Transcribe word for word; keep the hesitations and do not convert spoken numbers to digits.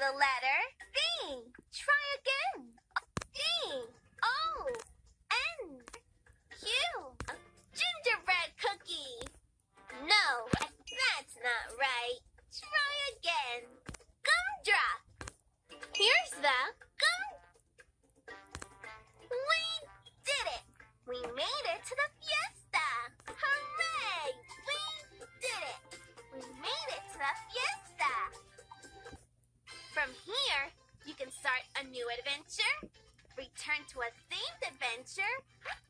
the letter B. Try again. D, O, N, Q. Gingerbread cookie. No, that's not right. Try again. Gumdrop. Here's the gum. We did it. We made it to the fiesta. Hooray! We did it. We made it to the fiesta. From here, you can start a new adventure, return to a themed adventure,